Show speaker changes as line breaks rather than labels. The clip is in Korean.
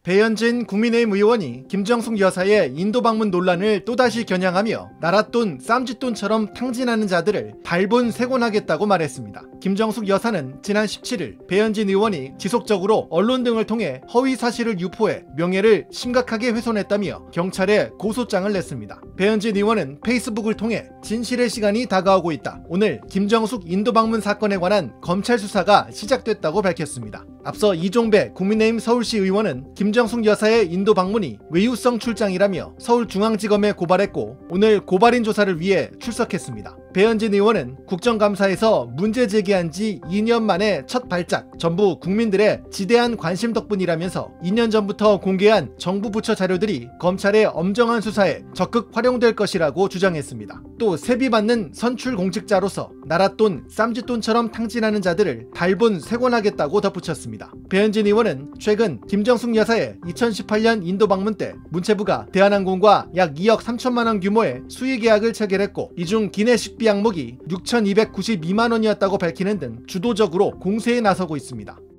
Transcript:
배현진 국민의힘 의원이 김정숙 여사의 인도 방문 논란을 또다시 겨냥하며 나랏돈, 쌈짓돈처럼 탕진하는 자들을 발본색원하겠다고 말했습니다. 김정숙 여사는 지난 17일 배현진 의원이 지속적으로 언론 등을 통해 허위 사실을 유포해 명예를 심각하게 훼손했다며 경찰에 고소장을 냈습니다. 배현진 의원은 페이스북을 통해 진실의 시간이 다가오고 있다. 오늘 김정숙 인도 방문 사건에 관한 검찰 수사가 시작됐다고 밝혔습니다. 앞서 이종배 국민의힘 서울시 의원은 김정숙 여사의 인도 방문이 외유성 출장이라며 서울중앙지검에 고발했고 오늘 고발인 조사를 위해 출석했습니다. 배현진 의원은 국정감사에서 문제 제기한 지 2년 만에 첫 발작, 전부 국민들의 지대한 관심 덕분이라면서 2년 전부터 공개한 정부 부처 자료들이 검찰의 엄정한 수사에 적극 활용될 것이라고 주장했습니다. 또 세비받는 선출 공직자로서 나랏돈, 쌈짓돈처럼 탕진하는 자들을 발본색원하겠다고 덧붙였습니다. 배현진 의원은 최근 김정숙 여사의 2018년 인도 방문 때 문체부가 대한항공과 약 2억 3천만 원 규모의 수의 계약을 체결했고 이 중 기내식비 항목이 6,292만 원이었다고 밝히는 등 주도적으로 공세에 나서고 있습니다.